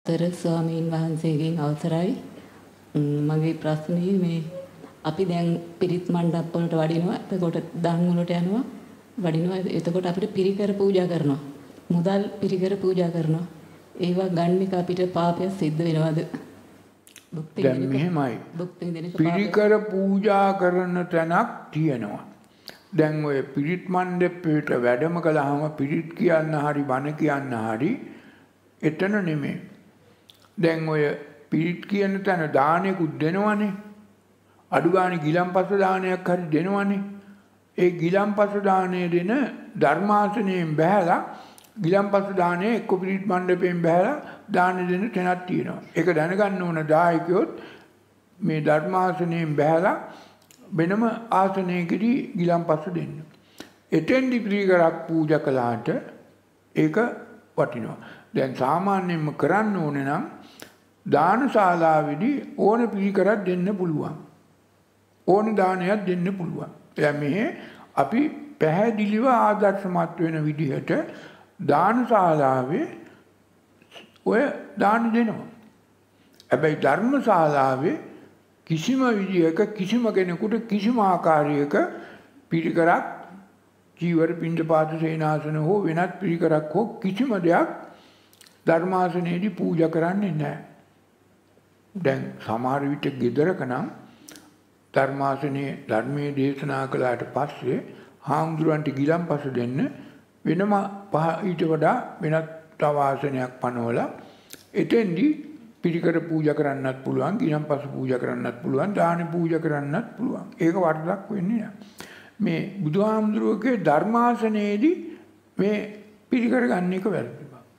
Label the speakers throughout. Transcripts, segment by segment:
Speaker 1: තර ස්වාමීන් වහන්සේගෙන් අවසරයි මගේ ප්‍රශ්නේ මේ අපි දැන් පිරිත් මණ්ඩප වලට වඩිනවා එතකොට දන් වලට යනවා වඩිනවා එතකොට අපිට පිරිකර පූජා කරනවා මුදල් පිරිකර පූජා කරනවා ඒවා ගන්න එක අපිට පාපයක් සිද්ධ වෙනවද
Speaker 2: දැන් මෙහෙමයි පිරිකර පූජා කරන තැනක් තියෙනවා දැන් ඔය පිරිත් මණ්ඩපයට වැඩම කළාම පිරිත් කියන්න හරි බණ කියන්න හරි එතන නෙමෙයි දැන් ඔය පිරිත් කියන තැන දානෙකුත් දෙනවනේ අඩු ගානේ ගිලම්පස දානයක් හරි දෙනවනේ ඒ ගිලම්පස දාණය දෙන ධර්මාසනයෙන් බහැලා ගිලම්පස දාණය එක්ක පිරිත් මණ්ඩපයෙන් බහැලා දාන දෙන තැනක් තියෙනවා ඒක දැනගන්න ඕන දායකයොත් මේ ධර්මාසනයෙන් බහැලා වෙනම ආසනයකදී ගිලම්පස දෙන්න එතෙන්දි පිරිකරක් පූජා කළාට ඒක වටිනවා දැන් සාමාන්‍යයෙන්ම කරන්න ඕනේ නම් දානශාලාවේදී ඕන පිරිකරක් දෙන්න පුළුවන්. ඕන දානයක් දෙන්න පුළුවන්. දැන් මෙහි අපි පැහැදිලිව ආදර්ශමත් වෙන විදිහට දානශාලාවේ ඔය දාන දෙනවා. හැබැයි ධර්මශාලාවේ කිසිම විදිහක කිසිම කෙනෙකුට කිසිම ආකාරයක පිරිකරක් චීවර පිණ්ඩපාත සේනාසන හෝ වෙනත් පිරිකරක් හෝ කිසිම දෙයක් ධර්මාසනයේදී පූජා කරන්නේ නැහැ. දැන් සමහර විට ගෙදරක නම් ධර්මාසනයේ ධර්මයේ දේශනා කළාට පස්සේ හාමුදුරන්ට ගිලම්පස දෙන්න වෙනම ඊට වඩා වෙනත් තව ආසනයක් පනවලා එතෙන්දී පිරිකර පූජා කරන්නත් පුළුවන් ගිලම්පස පූජා කරන්නත් පුළුවන් දාන පූජා කරන්නත් පුළුවන්. ඒක වරදක් වෙන්නේ නැහැ. මේ බුදුහාමුදුරුවෝගේ ධර්මාසනයේදී මේ පිරිකර ගන්න එක වැරදි.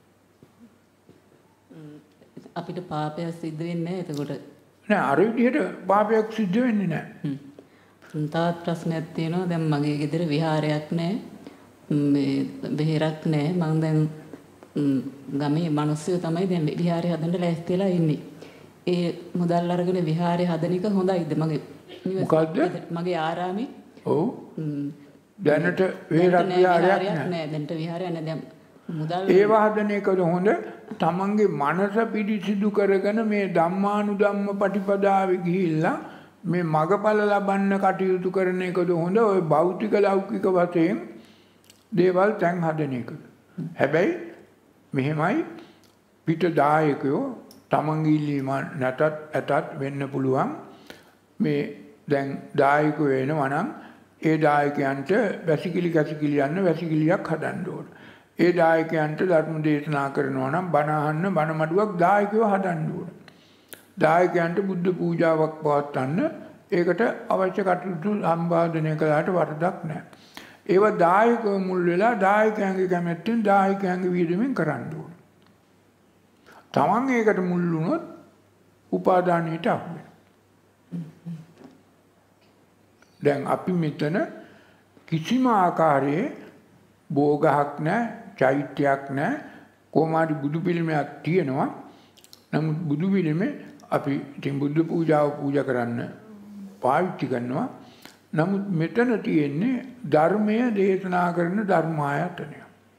Speaker 1: අපිට පාපයක් සිද්ධ වෙන්නේ නැහැ එතකොට
Speaker 2: නෑ අර විදිහට පාපයක් සිද්ධ වෙන්නේ නැහැ
Speaker 1: තවත් ප්‍රශ්නයක් තියෙනවා දැන් මගේ ගෙදර විහාරයක් නැහැ මේ බෙහෙරක් නැහැ මම දැන් ගමේ මිනිස්සු තමයි දැන් විහාරය හදන්න ලෑස්තිලා ඉන්නේ ඒ මුදල් අරගෙන විහාරය හදන එක හොඳයිද මගේ
Speaker 2: මොකද්ද
Speaker 1: මගේ ආරාමේ
Speaker 2: ඔව් දැනට විහාරයක්
Speaker 1: නැහැ දැන්ට විහාරයක් නැහැ දැන්
Speaker 2: ඒව හදන එකද හොඳ තමන්ගේ මනස පිරිසිදු කරගෙන මේ ධම්මානුධම්ම පටිපදාවේ ගිහිල්ලා මේ මගඵල ලබන්න කටයුතු කරන එකද හොඳ ඔය භෞතික ලෞකික වශයෙන් දේවල් තැන් හදන එකද හැබැයි මෙහෙමයි පිට දායකයෝ තමන්ගේ ඉල්ලීම නැතත් ඇතත් වෙන්න පුළුවන් මේ දැන් දායකයෝ වෙනවා නම් ඒ දායකයන්ට වැසිකිලි කැසිකිලි යන්න වැසිකිලියක් හදන්න ඕන ඒ දායකයන්ට ධර්ම දේශනා කරනවා නම් බණ අහන්න බණ මඩුවක් දායකයෝ හදන්න ඕන. දායකයන්ට බුද්ධ පූජාවක් පවත්වන්න ඒකට අවශ්‍ය කටයුතු සම්පාදනය කළාට වරදක් නැහැ. ඒව දායකයෝ මුල් වෙලා දායකයන්ගේ කැමැත්තෙන් දායකයන්ගේ වියදමෙන් කරන්න ඕන. තමන් ඒකට මුල් වුණොත් උපාදානයට අහු වෙනවා. දැන් අපි මෙතන කිසිම ආකාරයේ බෝගහක් නැහැ චෛත්‍යයක් නැහැ කොමාරි බුදු පිළිමයක් තියෙනවා නමුත් බුදු පිළිමේ අපි ඉතින් බුද්ධ පූජාව පූජා කරන්න පාවිච්චි කරනවා නමුත් මෙතන තියෙන්නේ ධර්මය දේශනා කරන ධර්මායතනය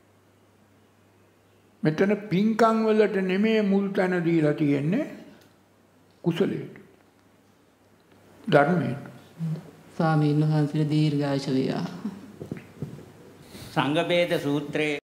Speaker 2: මෙතන පින්කම් වලට නෙමෙයි මුල් තැන දීලා තියෙන්නේ කුසලයට ධර්මයට
Speaker 1: ස්වාමීන් වහන්සේට දීර්ඝායුෂ වේවා
Speaker 3: සංඝ බේද සූත්‍රයේ